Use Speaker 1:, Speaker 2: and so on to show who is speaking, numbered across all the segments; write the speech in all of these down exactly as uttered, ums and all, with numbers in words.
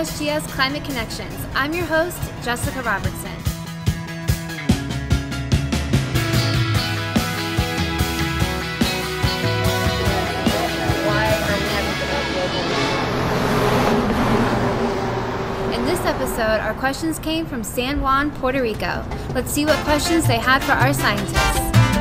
Speaker 1: S G S Climate Connections. I'm your host, Jessica Robertson. In this episode, our questions came from San Juan, Puerto Rico. Let's see what questions they had for our scientists.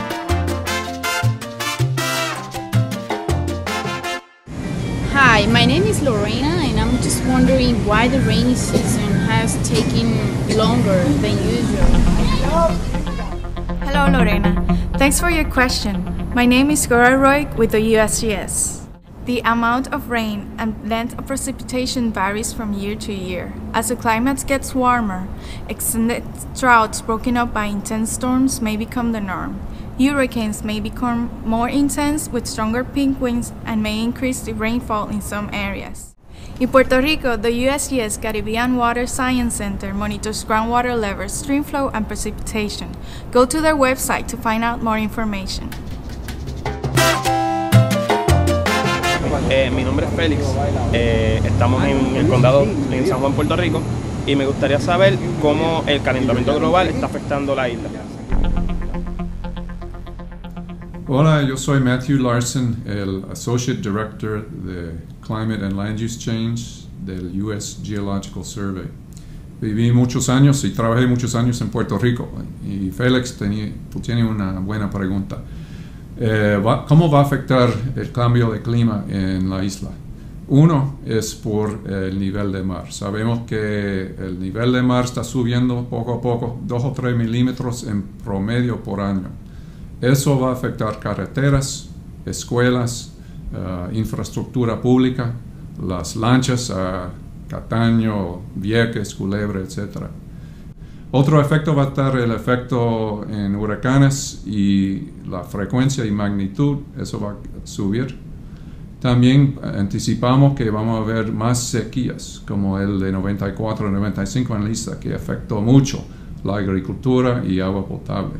Speaker 2: Hi, my name is Lorena, and I'm just wondering why the rainy season has taken longer than usual.
Speaker 3: Hello, Lorena. Thanks for your question. My name is Cora Roy with the U S G S. The amount of rain and length of precipitation varies from year to year. As the climate gets warmer, extended droughts broken up by intense storms may become the norm. Hurricanes may become more intense with stronger peak winds and may increase the rainfall in some areas. In Puerto Rico, the U S G S Caribbean Water Science Center monitors groundwater levels, stream flow, and precipitation. Go to their website to find out more information.
Speaker 4: Eh, mi nombre es Félix, eh, estamos en el condado en San Juan, Puerto Rico, y me gustaría saber cómo el calentamiento global está afectando la isla.
Speaker 5: Hola, yo soy Matthew Larson, el Associate Director de Climate and Land Use Change del U S Geological Survey. Viví muchos años y trabajé muchos años en Puerto Rico, y Félix, tenía, tú tienes una buena pregunta. Eh, va, ¿Cómo va a afectar el cambio de clima en la isla? Uno es por el nivel de mar. Sabemos que el nivel de mar está subiendo poco a poco, dos o tres milímetros en promedio por año. Eso va a afectar carreteras, escuelas, uh, infraestructura pública, las lanchas a uh, Cataño, Vieques, Culebra, etcétera. Otro efecto va a estar el efecto en huracanes y la frecuencia y magnitud, eso va a subir. También anticipamos que vamos a ver más sequías, como el de noventa y cuatro noventa y cinco en la isla, que afectó mucho la agricultura y agua potable.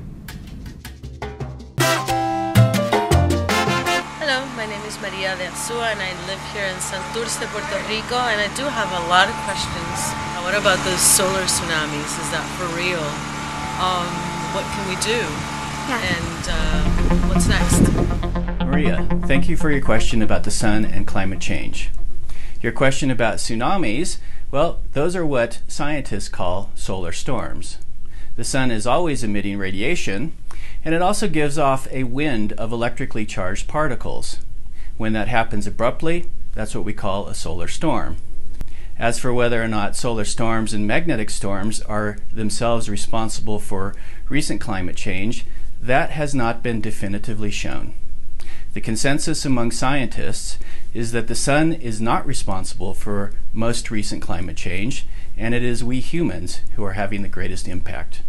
Speaker 6: Hello, my name is Maria de Azúa and I live here in Santurce, Puerto Rico, and I do have a lot of questions. What about those solar tsunamis? Is that for real? Um, what can we do?
Speaker 1: Yeah.
Speaker 6: And uh, what's next?
Speaker 7: Maria, thank you for your question about the sun and climate change. Your question about tsunamis, well, those are what scientists call solar storms. The sun is always emitting radiation, and it also gives off a wind of electrically charged particles. When that happens abruptly, that's what we call a solar storm. As for whether or not solar storms and magnetic storms are themselves responsible for recent climate change, that has not been definitively shown. The consensus among scientists is that the sun is not responsible for most recent climate change, and it is we humans who are having the greatest impact.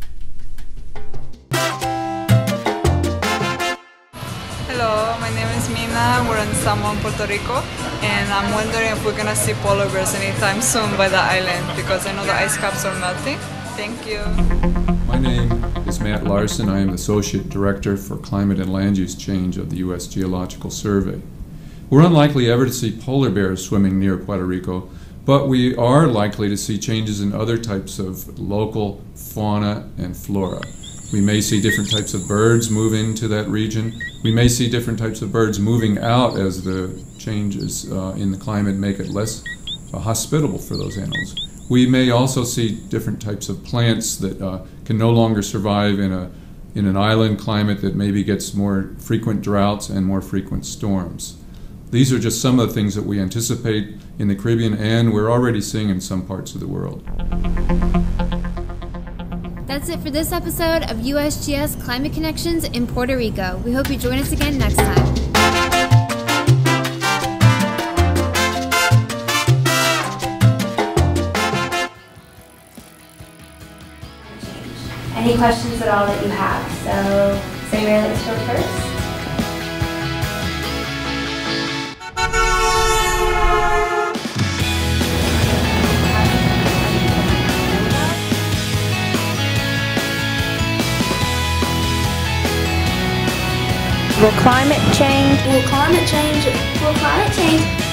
Speaker 8: Hello, my name is Mina. We're in San Juan, Puerto Rico, and I'm wondering if we're gonna see polar bears anytime soon by the island because I know the ice caps are melting. Thank you.
Speaker 5: My name is Matt Larson. I am the Associate Director for Climate and Land Use Change of the U S Geological Survey. We're unlikely ever to see polar bears swimming near Puerto Rico, but we are likely to see changes in other types of local fauna and flora. We may see different types of birds move into that region. We may see different types of birds moving out as the changes uh, in the climate make it less uh, hospitable for those animals. We may also see different types of plants that uh, can no longer survive in, a, in an island climate that maybe gets more frequent droughts and more frequent storms. These are just some of the things that we anticipate in the Caribbean and we're already seeing in some parts of the world.
Speaker 1: That's it for this episode of U S G S Climate Connections in Puerto Rico. We hope you join us again next time. Any questions at all that you have? So, does anybody like to go first?
Speaker 9: Will climate change?
Speaker 1: Will climate change? Will climate change